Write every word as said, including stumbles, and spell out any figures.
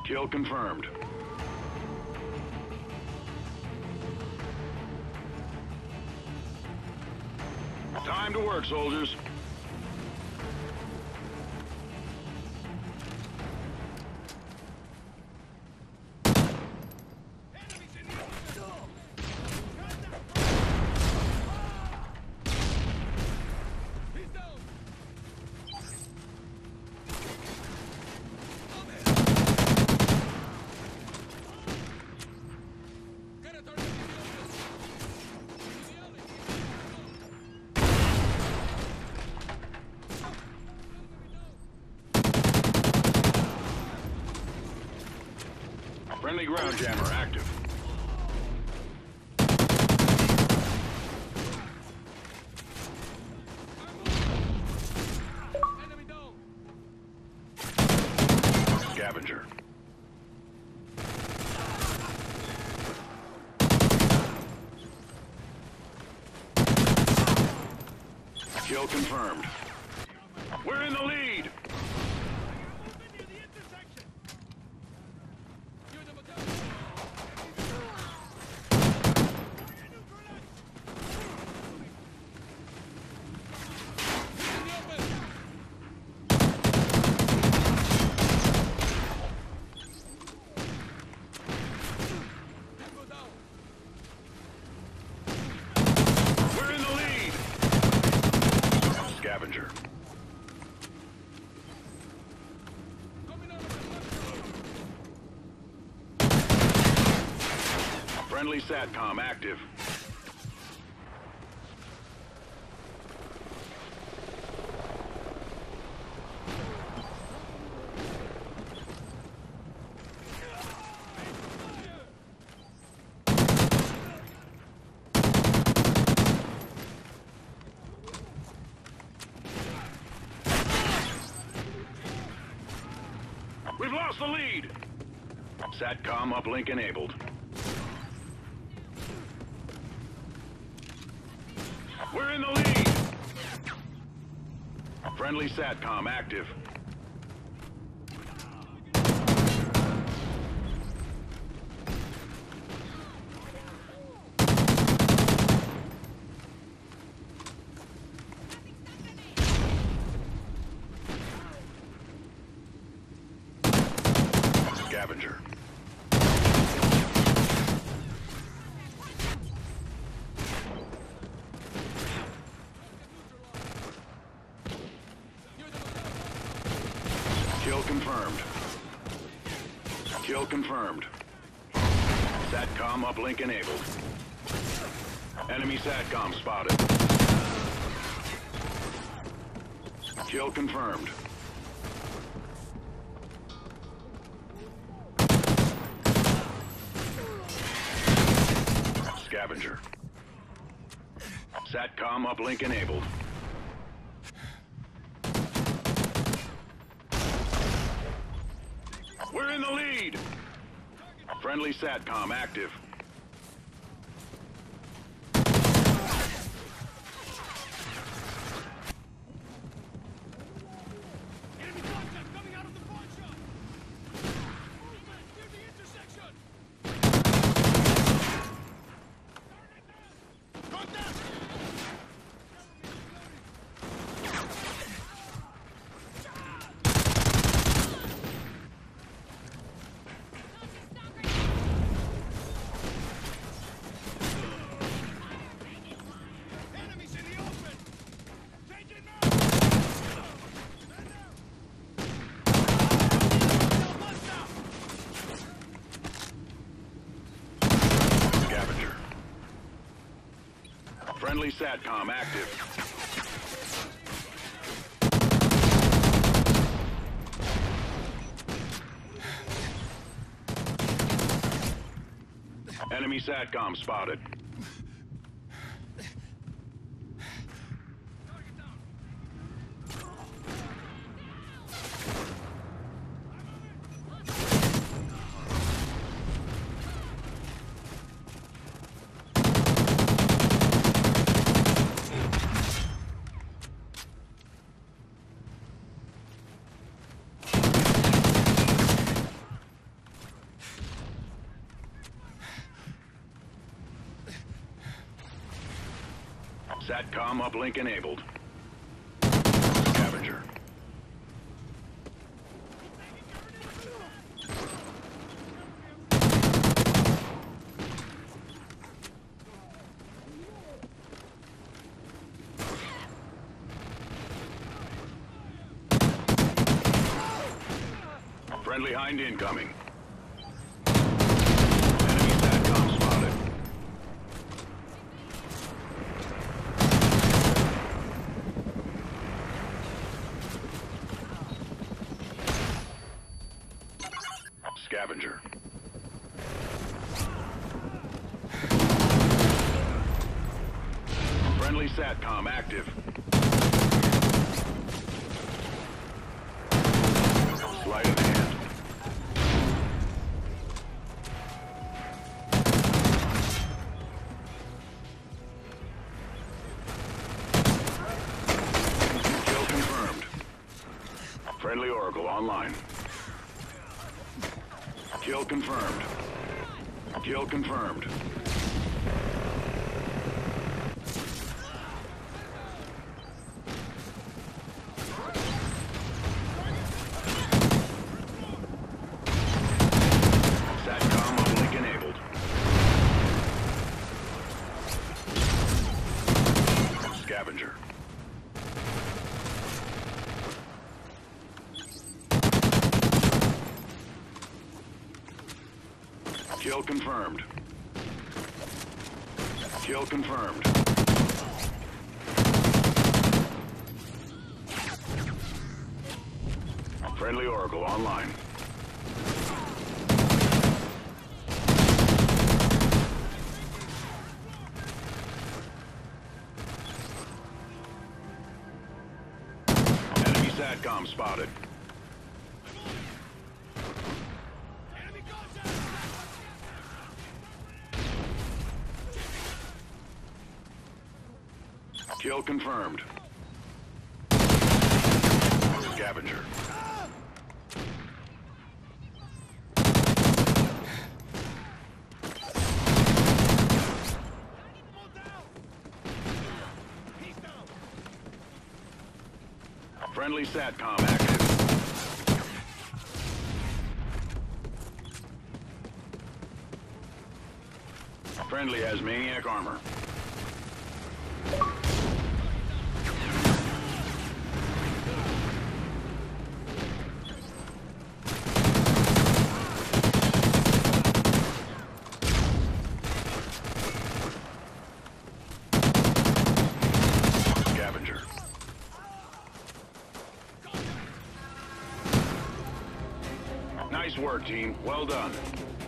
Kill confirmed. Time to work, soldiers. Friendly ground jammer active. Scavenger. Kill confirmed. We're in the lead! Scavenger. Friendly SATCOM active. We've lost the lead! SATCOM uplink enabled. We're in the lead! Friendly SATCOM active. Scavenger. Kill confirmed. Kill confirmed. SATCOM uplink enabled. Enemy SATCOM spotted. Kill confirmed. Scavenger. SATCOM uplink enabled. We're in the lead! Friendly SATCOM active. Enemy contact coming out of the pawn shop! Movement near the intersection! Contact! Enemies in the open! Changing now! Scavenger. Friendly SATCOM active. Enemy SATCOM spotted. SATCOM uplink enabled. Scavenger. Friendly Hind incoming. Enemy SATCOM spotted. Scavenger. Friendly SATCOM active. Sleight of hand. Kill confirmed. Friendly Oracle online. Kill confirmed. Kill confirmed. SATCOM uplink enabled. Scavenger. Kill confirmed. Kill confirmed. Friendly Oracle online. Enemy SATCOM spotted. Enemy contact! Kill confirmed. Scavenger. All down! He's down! Friendly SATCOM active. Friendly has maniac armor. Scavenger. Nice work, team. Well done.